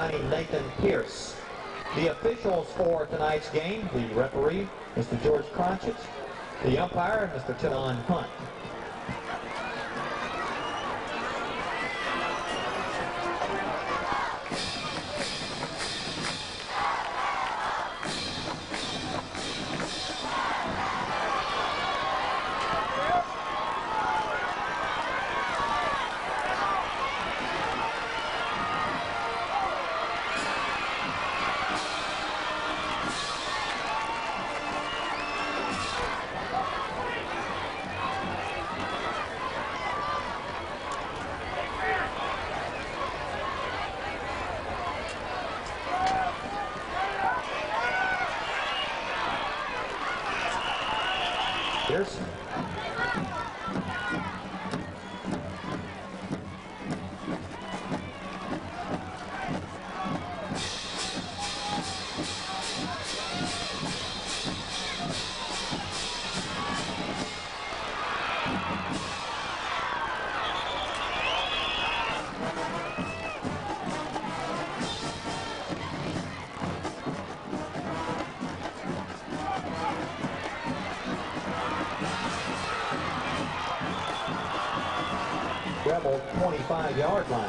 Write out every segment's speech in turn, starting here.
guy named Nathan Pierce. The officials for tonight's game, the referee, Mr. George Crotchet, the umpire, Mr. John Hunt. Pierce. Rebel 25-yard line.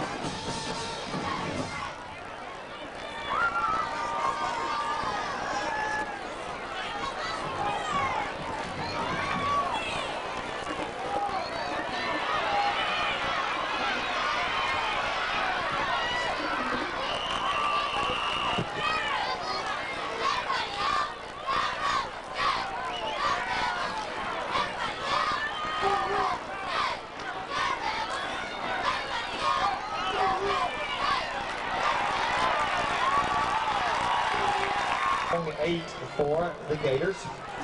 Only 8 for the Gators.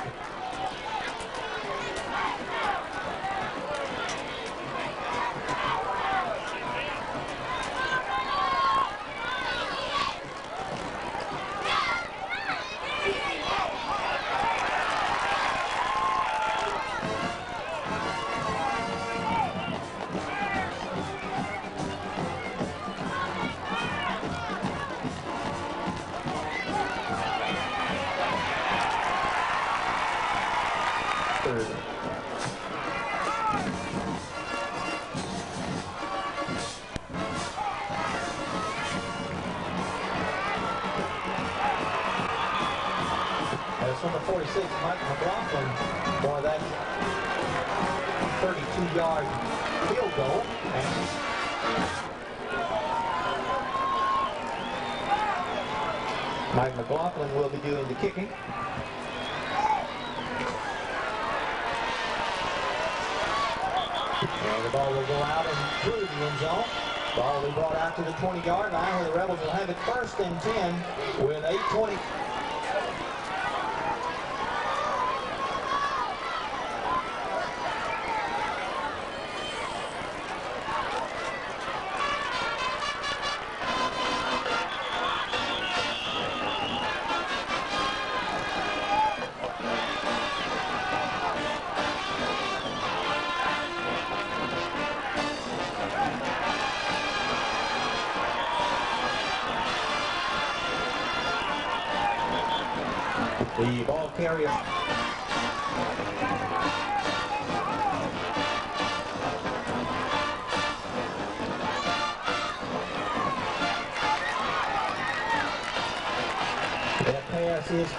Third. That's number 46, Mike McLaughlin, for that 32-yard field goal. Mike McLaughlin will be doing the kicking. And the ball will go out and through the end zone. Ball will be brought out to the 20-yard line where the Rebels will have it 1st and 10 with 8:20. The ball carrier. That pass is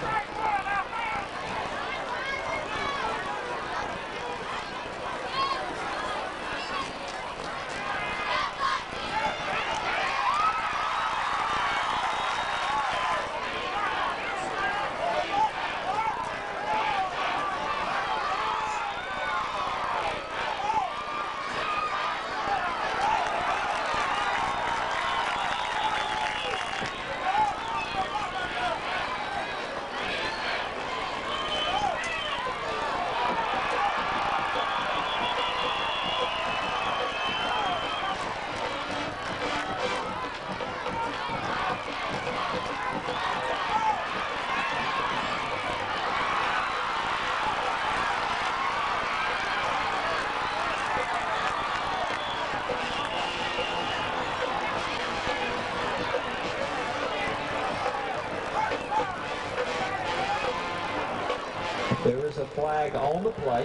There is a flag on the play.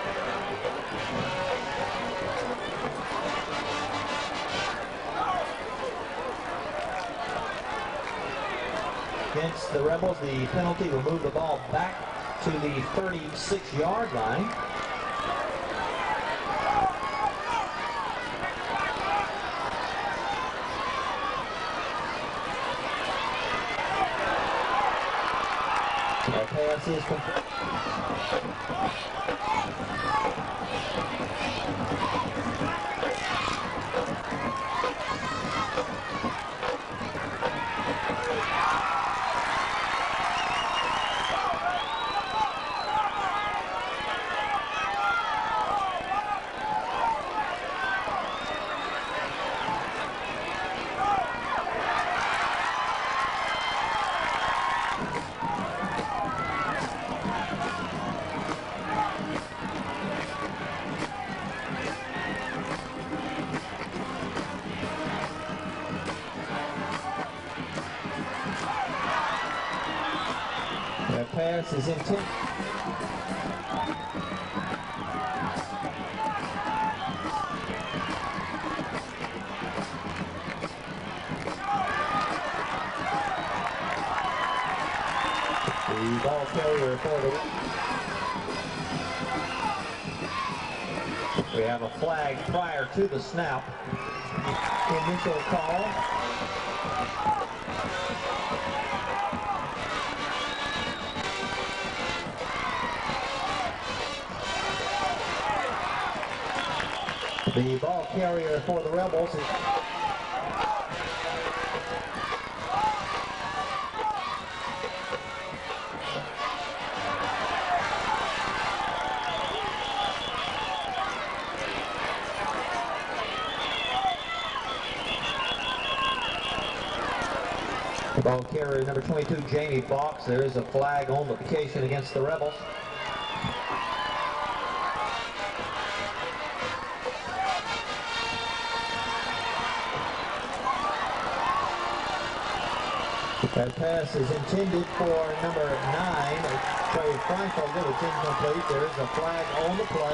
Against the Rebels, the penalty will move the ball back to the 36-yard line. Our pass is complete. That pass is intended. The ball carrier for the... We have a flag prior to the snap. Initial call. The ball carrier for the Rebels is... The ball carrier number 22, Jamie Fox. There is a flag on the occasion against the Rebels. That pass is intended for number 9, Trey Frankel. It's incomplete. There is a flag on the play.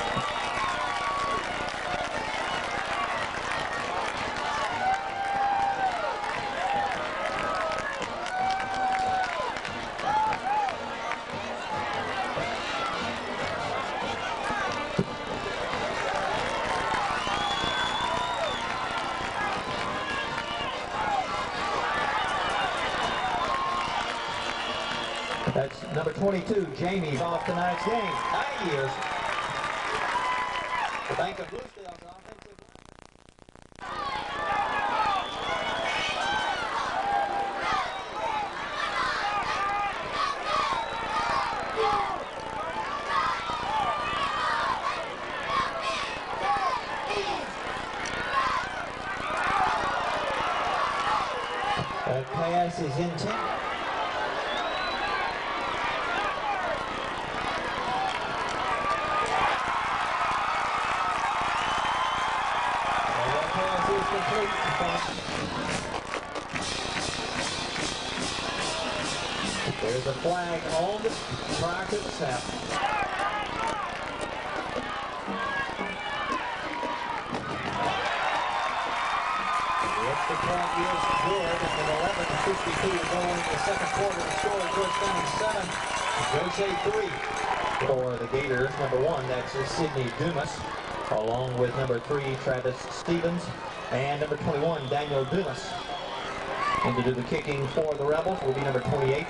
That's number 22, Jamie, off tonight's game. 9 years. The Bank of Bluesdale's offensive. That pass is intended. There's a flag on the prior to the snap. The extra point is good, and with 11:52 to go in the second quarter, the score is Georgetown 7, Goshen 3. For the Gators, number 1, that's Sidney Dumas, along with number 3, Travis Stevens, and number 21, Daniel Dumas. And to do the kicking for the Rebels will be number 28.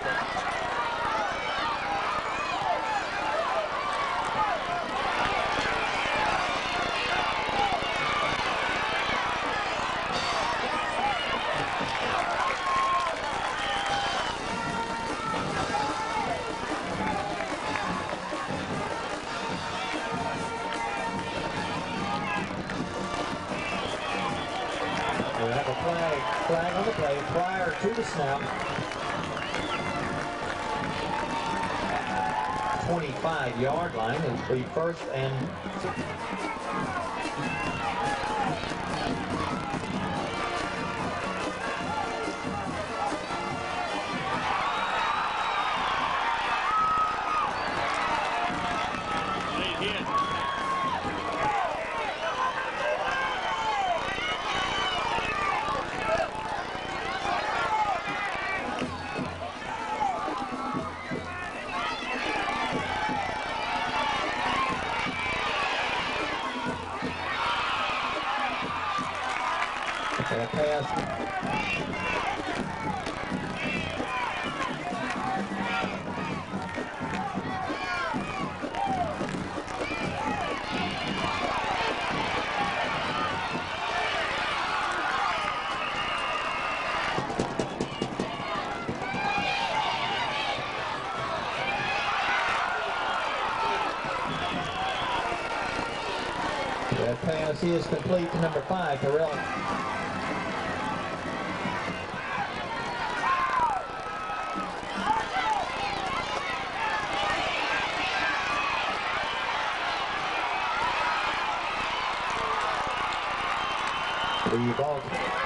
We have a flag on the play prior to the snap. 25-yard line. It will be first and... That pass. That pass is complete to number 5, Terrell. The ball.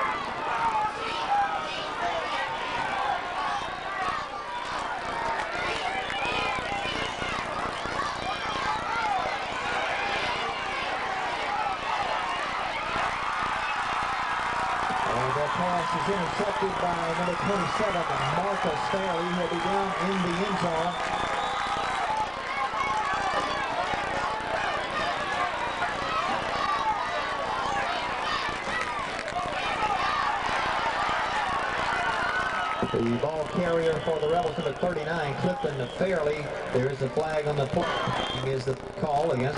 Pass is intercepted by number 27, Marcus Staley. He'll be down in the end zone. The ball carrier for the Rebels, number 39, Clifton Fairley. There is a flag on the play. Is the call against.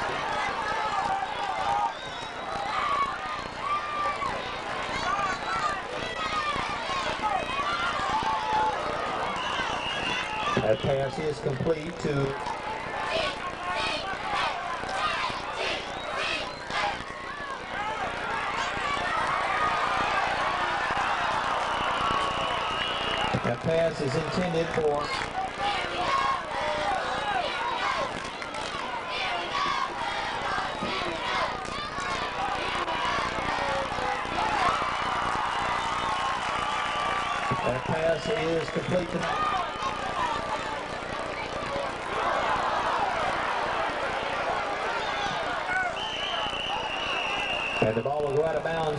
That pass is complete to that pass is intended for that pass is complete to and the ball will go out of bounds.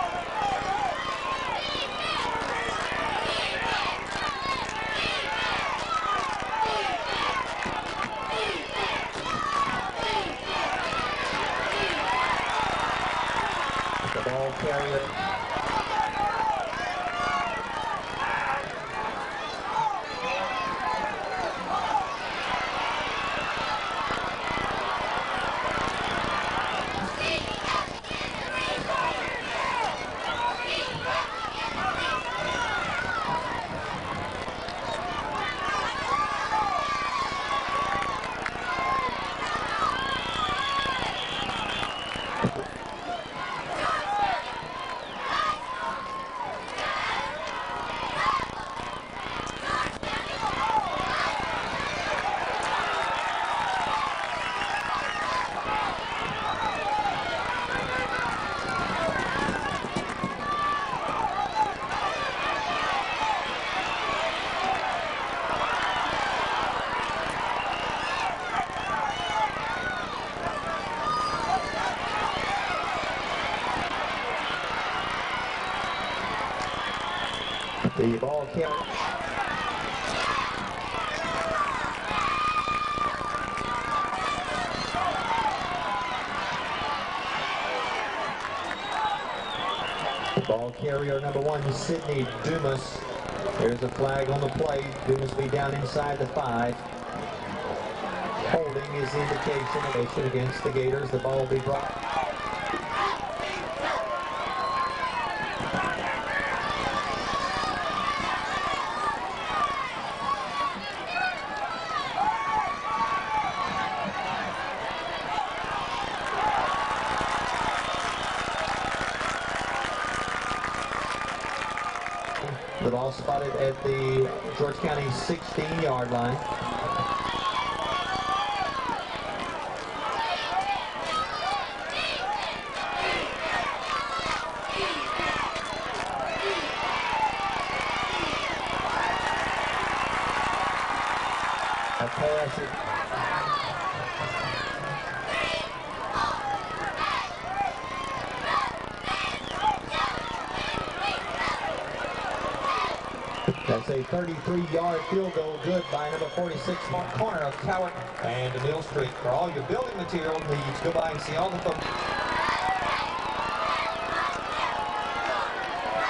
The ball carrier. The ball carrier. Ball carrier number 1, Sidney Dumas. There's a flag on the play. Dumas be down inside the 5. Holding is the indication against the Gators. The ball will be brought. The ball spotted at the George County 16-yard line. A pass. That's a 33-yard field goal, good by number 46, corner of Cowart and Mill Street. For all your building material needs, go by and see all the folks.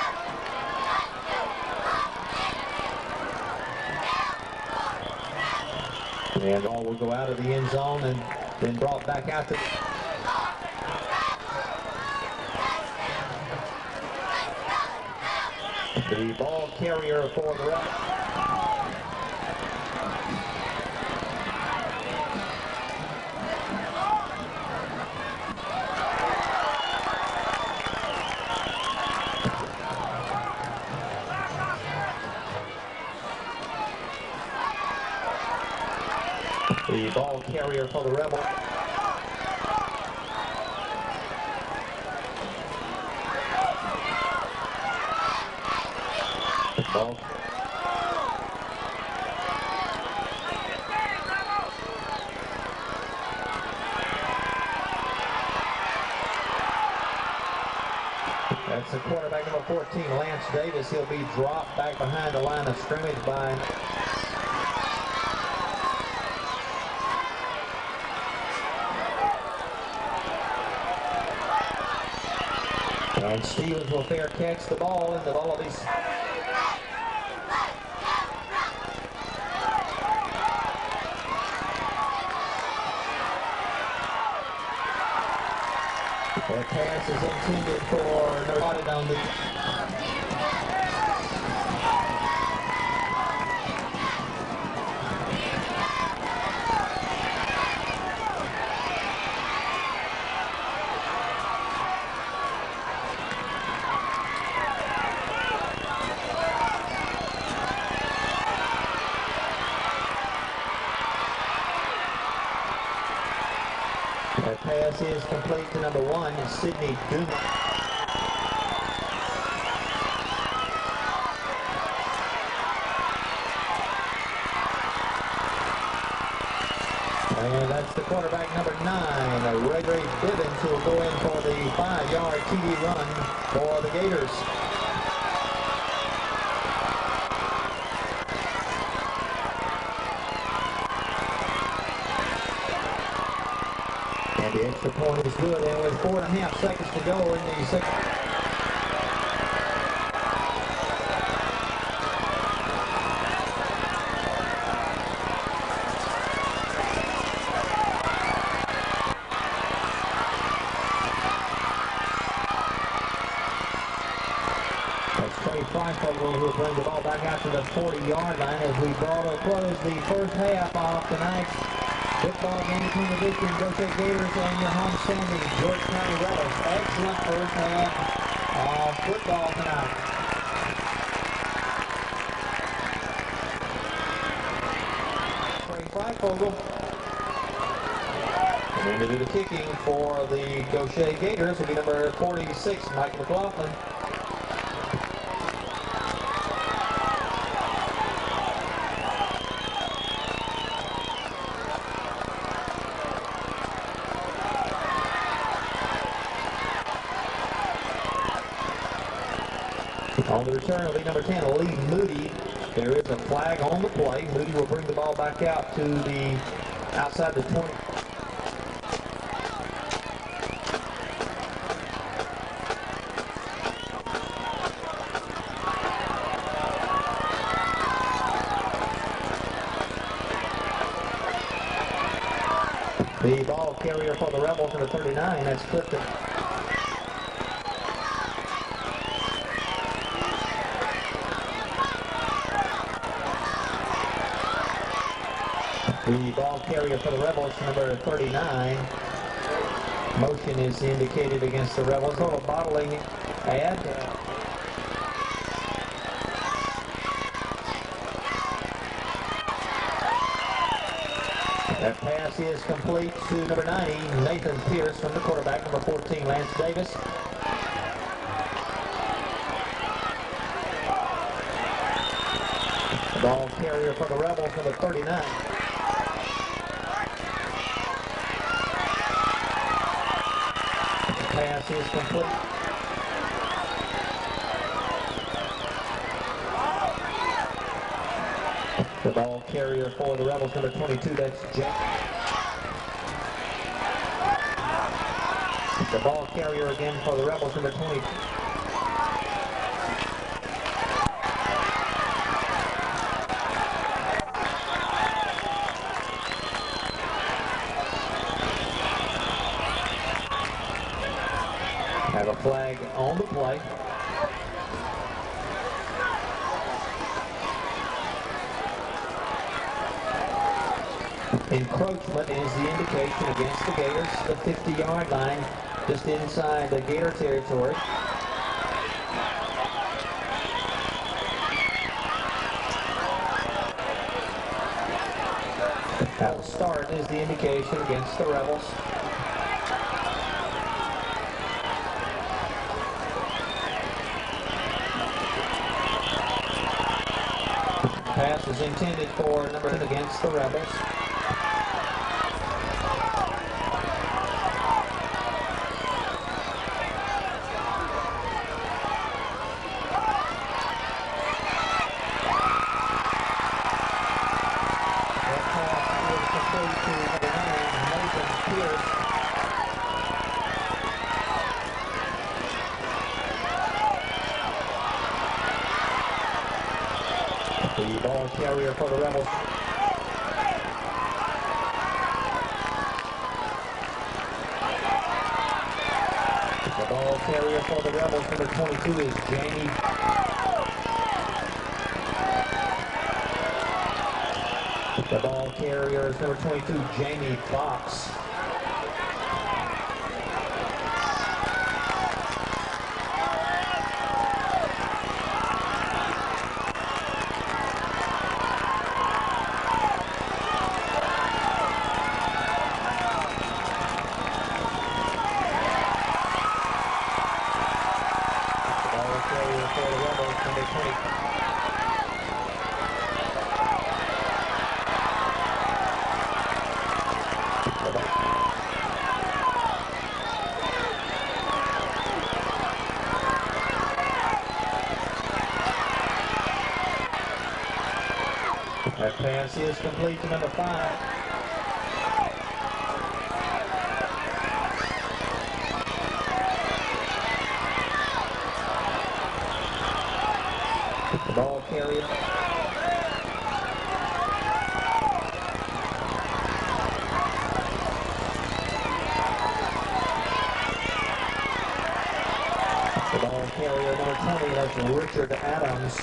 And ball will go out of the end zone and then brought back out to... The ball carrier for the Rebels. The ball carrier for the Rebels. Ball. That's the quarterback number 14, Lance Davis. He'll be dropped back behind the line of scrimmage by... And Stevens will fair catch the ball, and the ball will be... That pass is intended for Nevada down the... That pass is complete to number 1, Sidney Duma. And that's the quarterback number 9, Ray Bivens, who will go in for the 5-yard TD run for the Gators. And the extra point is good, and with 4.5 seconds to go in the second. That's Trey Freifogel who will bring the ball back out to the 40-yard line as we draw to close the first half of tonight's football game between the Victory and Goshen Gators and your homestanding George County Rebels. Excellent first half of football tonight. Trey Freifogel. And then to do the kicking for the Goshen Gators will be number 46, Mike McLaughlin. On the return will be number 10, Lee Moody. There is a flag on the play. Moody will bring the ball back out to the outside the 20. The ball carrier for the Rebels, number 39, that's Clifton. The ball carrier for the Rebels, number 39. Motion is indicated against the Rebels. Total bottling ad. That pass is complete to number 90, Nathan Pierce, from the quarterback, number 14, Lance Davis. The ball carrier for the Rebels, number 39. Pass is complete. The ball carrier for the Rebels, number 22, that's Jack. The ball carrier again for the Rebels, number 20. Have a flag on the play. Encroachment is the indication against the Gators, the 50-yard line, just inside the Gator territory. That start is the indication against the Rebels. Pass is intended for number 10 against the Rebels. The ball carrier for the Rebels. The ball carrier for the Rebels, number 22, is Jamie. The ball carrier is number 22, Jamie Fox. For the Rebels, number 20. That pass is complete to number 5. The ball carrier. The ball carrier, number 20, that's Richard Adams.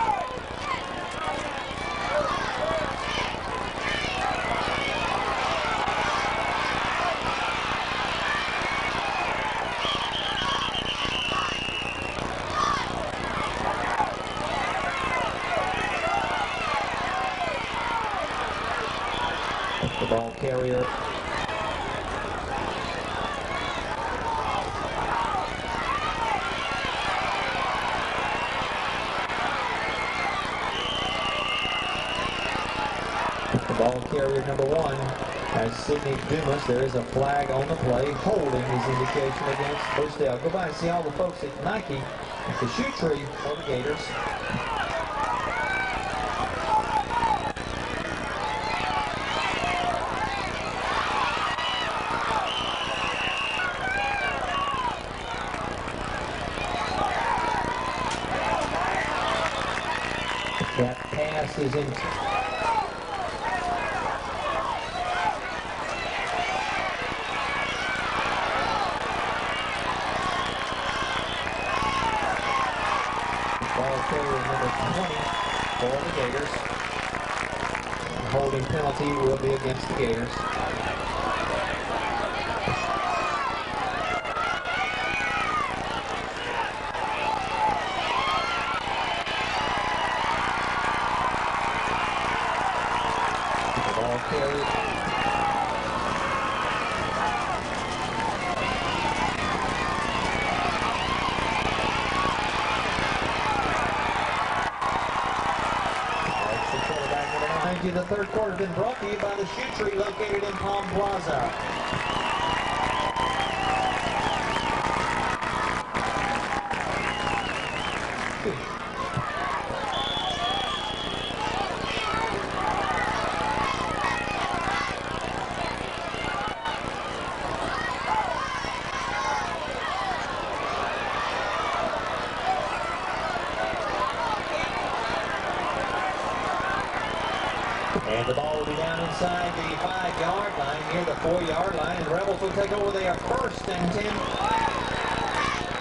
The ball carrier. The ball carrier, number 1, as Sidney Dumas. There is a flag on the play. Holding is indication against Rosedale. Go by and see all the folks at Nike at the shoe tree for the Gators. That pass is in. Ball carrier number 20 for the Gators. Holding penalty will be against the Gators. Ball carried. That's the quarterback number 9. The third quarter has been brought to you by the Shoe Tree located in Palm Plaza. And the ball will be down inside the 5-yard line, near the 4-yard line, and the Rebels will take over their 1st and 10.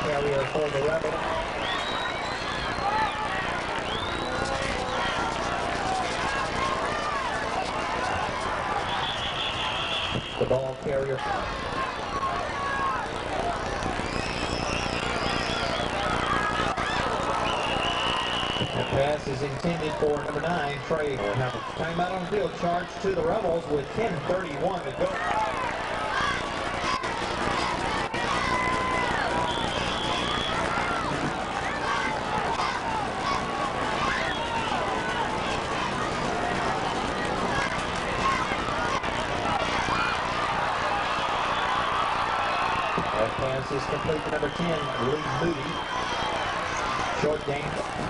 carrier for the Rebels. The ball carrier. The pass is intended for number 9, Trey. Timeout on the field, charge to the Rebels with 10:31 to go. That pass is complete to number 10, Lee Moody. Short game.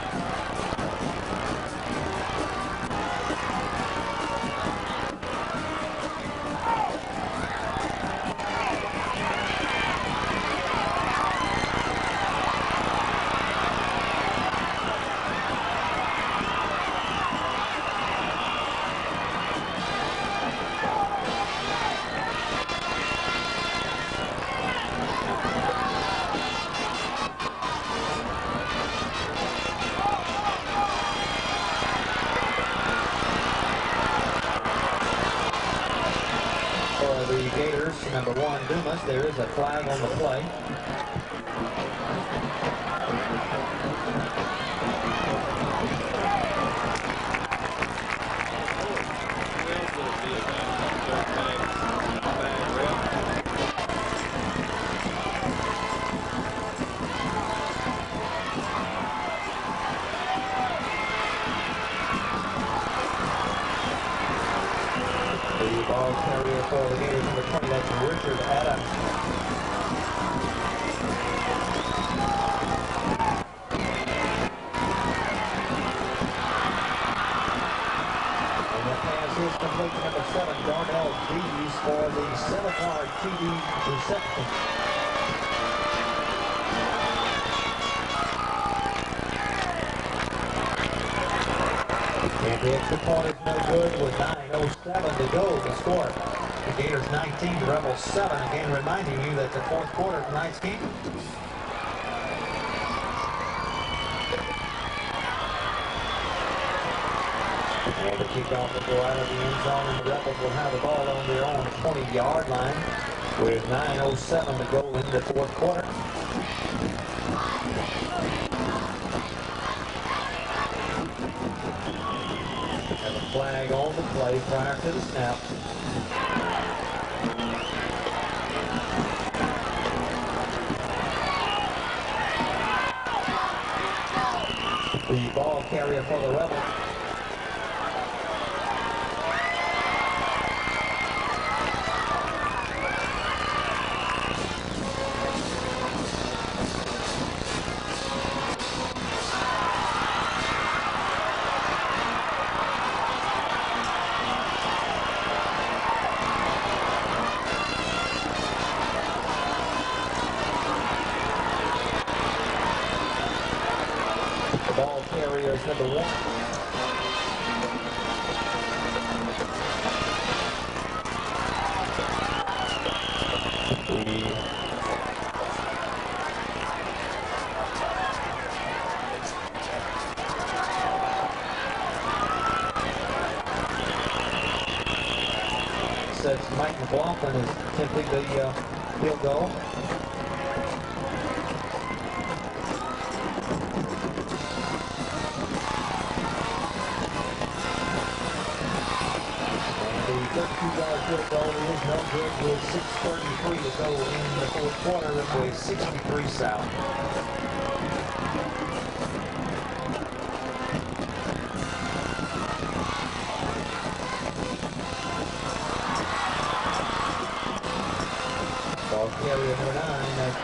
The Gators, number 1, Dumas. There is a flag on the play. The ball carrier for the Gators, number 20, that's Richard Adams. And the pass is complete to number 7, Darnell Dees, for the 7-yard TD reception. And the extra point is no good with 9:07 to go to score. The Gators 19, the Rebels 7. Again, reminding you that the fourth quarter of tonight's game. And the kickoff will go out of the end zone, and the Rebels will have the ball on their own 20-yard line with 9:07 to go in the fourth quarter. And a flag on the play prior to the snap. The ball carrier for the Rebels. The ball carrier is number 1. Says Mike McLaughlin is attempting the field goal. The 32-yard field goal is no good with 6:33 to go in the fourth quarter. It was 63 South. Ball carrier number 9.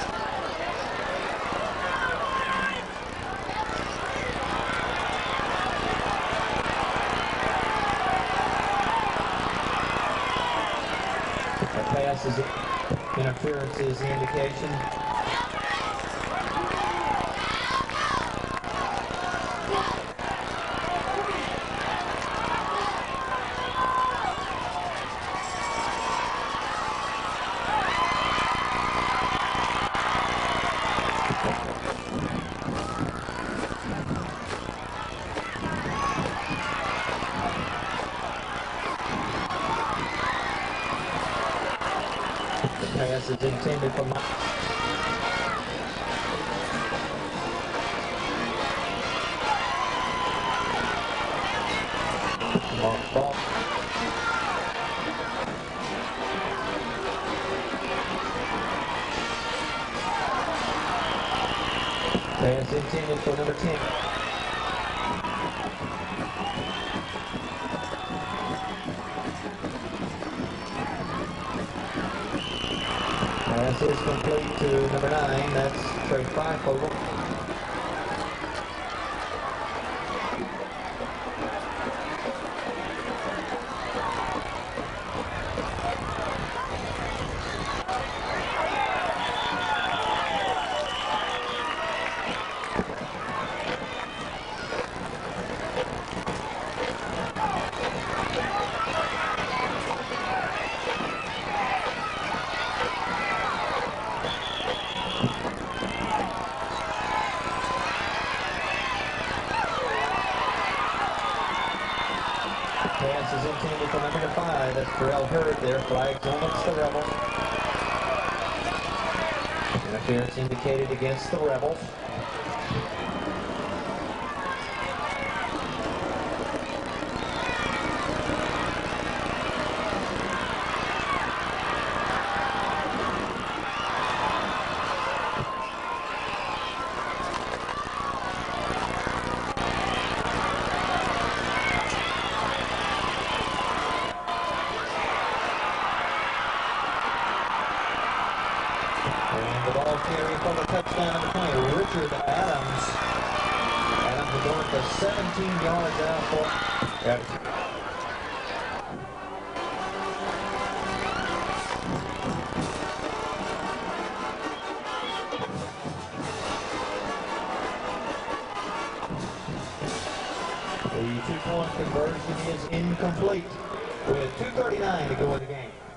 Pass is interference is the indication. is intended for Mike. Ball. Pass intended for number 10. Pass is complete to number 9. That's Trey Freifogel. Pass is intended for number 5. That's Terrell Hurd there. Flags on against the Rebels. Interference indicated against the Rebels. And the ball carry for the touchdown of 20, Richard Adams. Adams is going for 17 yards out for Adams. The two-point conversion is incomplete with 2:39 to go in the game.